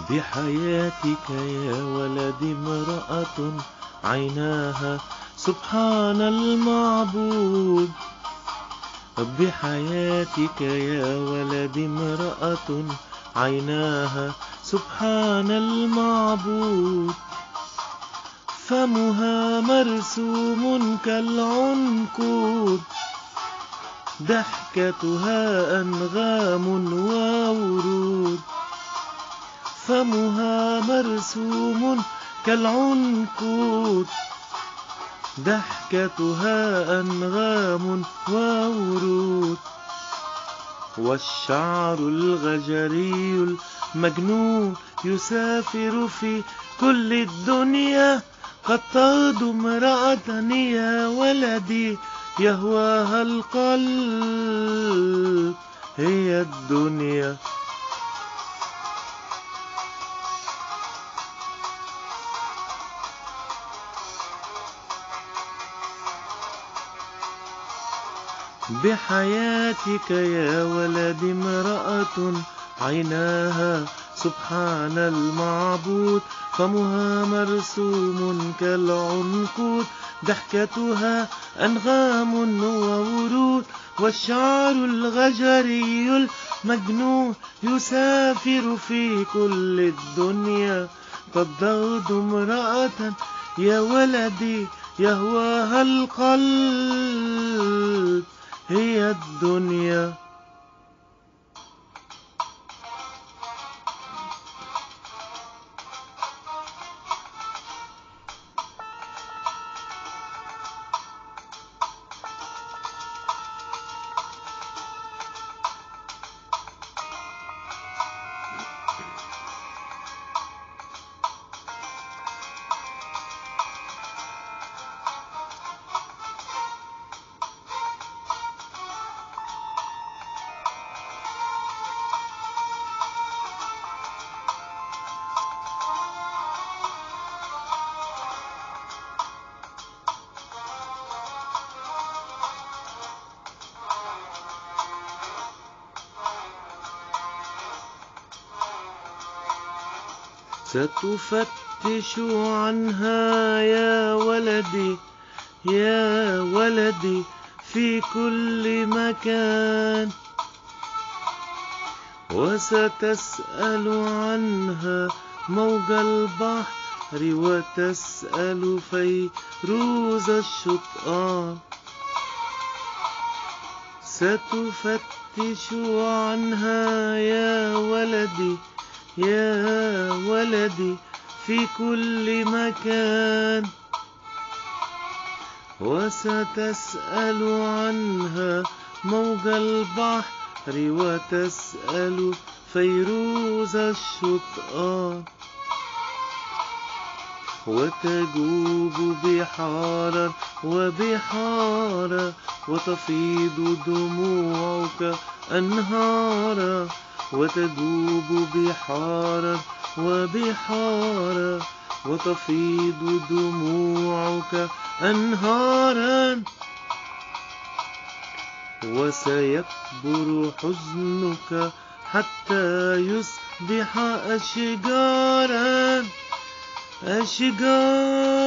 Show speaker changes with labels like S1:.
S1: بحياتك يا ولدي امرأة عيناها سبحان المعبود. بحياتك يا ولدي امرأة عيناها سبحان المعبود. فمها مرسوم كالعنقود، ضحكتها أنغام وورود. فمها مرسوم كالعنقود، ضحكتها أنغام وورود. والشعر الغجري المجنون يسافر في كل الدنيا. قد تغدو امرأة يا ولدي يهواها القلب، هي الدنيا. بحياتك يا ولدي امرأة عيناها سبحان المعبود. فمها مرسوم كالعنقود، ضحكتها أنغام وورود. والشعر الغجري المجنون يسافر في كل الدنيا. قد تغدو امرأة يا ولدي يهواها القلب، هي الدنيا. ستفتش عنها يا ولدي يا ولدي في كل مكان. وستسأل عنها موج البحر، وتسأل فيروز الشطآن. ستفتش عنها يا ولدي يا ولدي في كل مكان. وستسأل عنها موج البحر، وتسأل فيروز الشطآن. وتجوب بحارا وبحارا، وتفيض دموعك أنهارا. وتجوب بحارا وبحارا، وتفيض دموعك أنهارا. وسيكبر حزنك حتى يصبح أشجارا أشجارا.